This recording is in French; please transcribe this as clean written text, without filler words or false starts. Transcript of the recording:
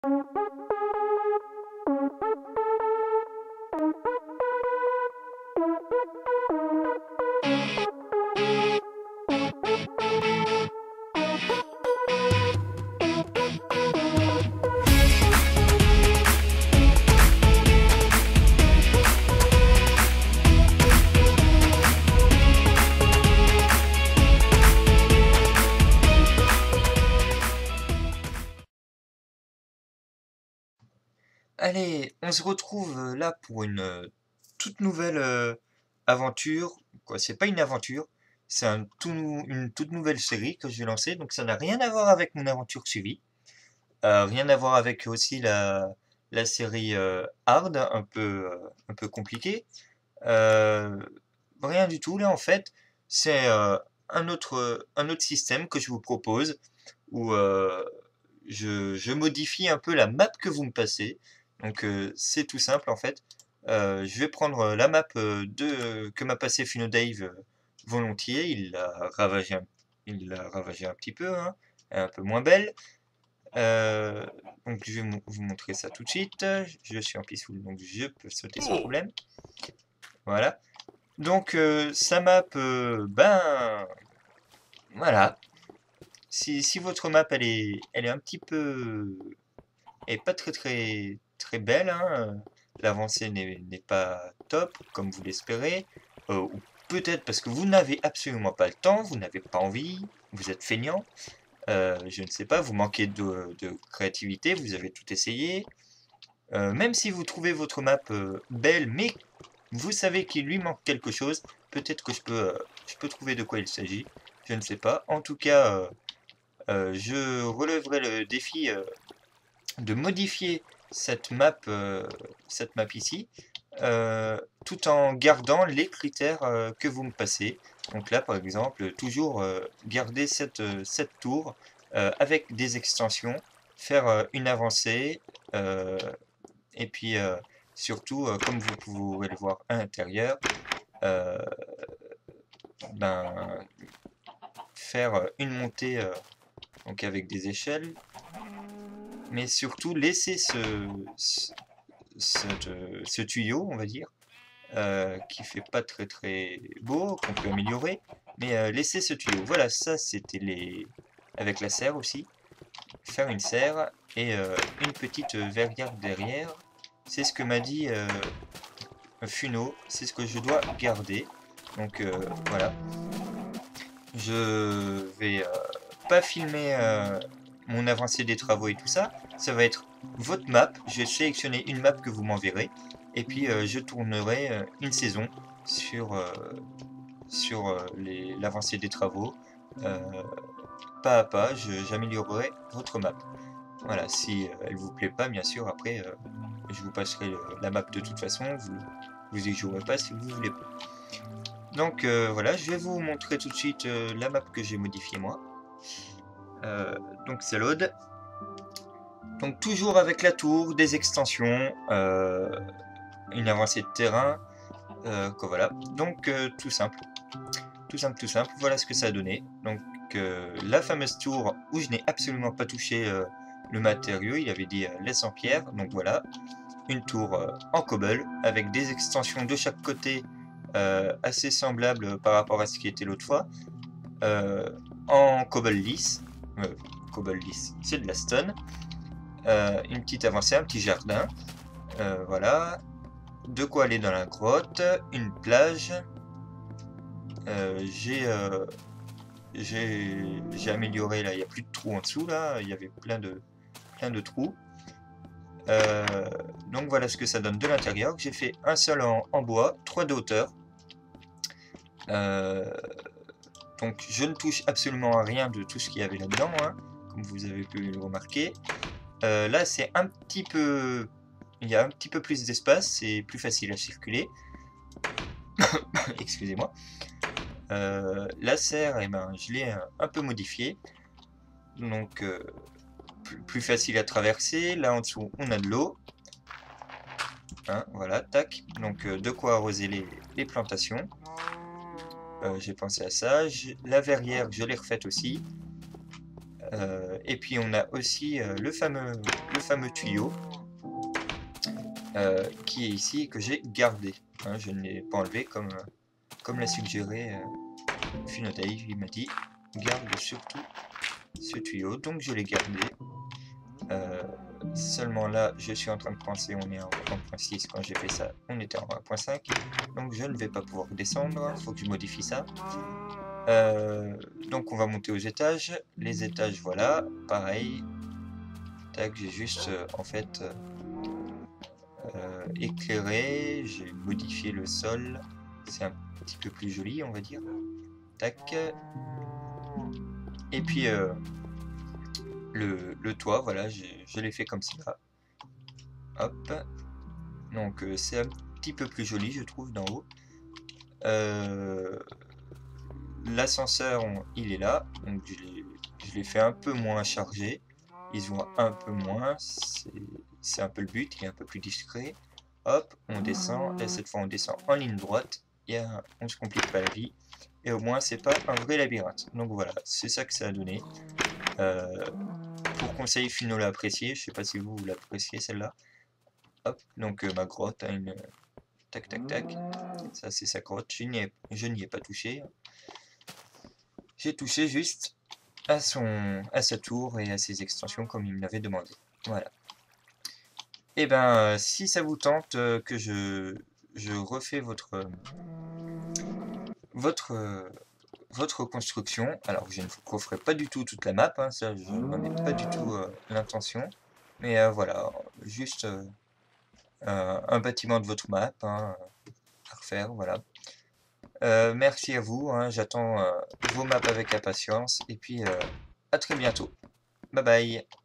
Allez, on se retrouve là pour une toute nouvelle aventure. Quoi, c'est pas une aventure, c'est une toute nouvelle série que je vais lancer. Donc ça n'a rien à voir avec mon aventure suivie. Rien à voir avec aussi la série Hard, un peu compliquée. Euh, Rien du tout. Là, en fait, c'est un autre système que je vous propose où je modifie un peu la map que vous me passez. Donc c'est tout simple en fait. Je vais prendre la map que m'a passé Funo Dave volontiers. Il l'a ravagé un petit peu, hein, elle est un peu moins belle. Euh, donc je vais vous montrer ça tout de suite. Je suis en peaceful, donc je peux sauter sans problème. Voilà. Donc sa map, ben voilà. Si votre map elle est un petit peu est pas très belle, hein. L'avancée n'est pas top, comme vous l'espérez. Ou peut-être parce que vous n'avez absolument pas le temps, vous n'avez pas envie, vous êtes feignant. Je ne sais pas, vous manquez de créativité, vous avez tout essayé. Même si vous trouvez votre map belle, mais vous savez qu'il lui manque quelque chose, peut-être que je peux trouver de quoi il s'agit. Je ne sais pas. En tout cas, je relèverai le défi de modifier cette map ici, tout en gardant les critères que vous me passez. Donc là, par exemple, toujours garder cette tour avec des extensions, faire une avancée, et puis surtout, comme vous pourrez le voir à l'intérieur, euh, ben, faire une montée donc avec des échelles, mais surtout laisser ce tuyau, on va dire, qui fait pas très beau, qu'on peut améliorer, mais laisser ce tuyau. Voilà, ça c'était les... avec la serre aussi. Faire une serre et une petite verrière derrière. C'est ce que m'a dit Funo, c'est ce que je dois garder. Donc voilà. Je vais pas filmer mon avancée des travaux et tout ça. Ça va être votre map. Je vais sélectionner une map que vous m'enverrez. Et puis je tournerai une saison sur l'avancée des travaux. Euh, Pas à pas, j'améliorerai votre map. Voilà, si elle vous plaît pas, bien sûr, après je vous passerai la map de toute façon. Vous y jouerez pas si vous voulez pas. Donc voilà, je vais vous montrer tout de suite la map que j'ai modifiée moi. Donc c'est load. Donc toujours avec la tour, des extensions, une avancée de terrain, quoi, voilà. Donc tout simple, tout simple. Voilà ce que ça a donné. Donc la fameuse tour où je n'ai absolument pas touché le matériau, il avait dit laisse en pierre. Donc voilà, une tour en cobble avec des extensions de chaque côté assez semblables par rapport à ce qui était l'autre fois. En cobble lisse, c'est de la stone. Une petite avancée, un petit jardin, voilà, de quoi aller dans la grotte, une plage. J'ai amélioré là, il n'y a plus de trous en dessous là, il y avait plein de trous. Donc voilà ce que ça donne de l'intérieur. J'ai fait un sol en bois, 3 de hauteur. Donc je ne touche absolument à rien de tout ce qu'il y avait là-dedans, hein, comme vous avez pu le remarquer. Là c'est un petit peu... Il y a un petit peu plus d'espace, c'est plus facile à circuler. Excusez-moi. La serre, eh ben, je l'ai un peu modifiée. Donc plus facile à traverser. Là en dessous on a de l'eau. Hein, voilà, tac. Donc de quoi arroser les plantations. J'ai pensé à ça. La verrière, je l'ai refaite aussi. Et puis on a aussi le fameux tuyau qui est ici, que j'ai gardé. Hein, je ne l'ai pas enlevé comme l'a suggéré Funodave. Il m'a dit garde surtout ce tuyau, donc je l'ai gardé. Seulement là, je suis en train de coincer, on est en 1.6, quand j'ai fait ça, on était en 1.5, donc je ne vais pas pouvoir descendre, il faut que je modifie ça. Donc on va monter aux étages, les étages, voilà, pareil, tac, j'ai juste en fait éclairé, j'ai modifié le sol, c'est un petit peu plus joli, on va dire, tac, et puis le toit, voilà, je l'ai fait comme ça, hop, donc c'est un petit peu plus joli, je trouve, d'en haut. L'ascenseur, il est là, donc je l'ai fait un peu moins chargé, il se voit un peu moins, c'est un peu le but, il est un peu plus discret. Hop, on descend, et cette fois on descend en ligne droite, et on se complique pas la vie, et au moins c'est pas un vrai labyrinthe. Donc voilà, c'est ça que ça a donné. Pour conseil, Fino l'a apprécié, je sais pas si vous l'appréciez celle-là. Hop, donc ma grotte a une... Tac tac tac, ça c'est sa grotte, je n'y ai pas touché. J'ai touché juste à sa tour et à ses extensions comme il me l'avait demandé. Voilà. Et ben, si ça vous tente que je refais votre construction, alors je ne vous referai pas du tout toute la map, hein, ça je n'en ai pas du tout l'intention, mais voilà, juste un bâtiment de votre map hein, à refaire, voilà. Merci à vous, hein, j'attends vos maps avec impatience, et puis à très bientôt. Bye bye.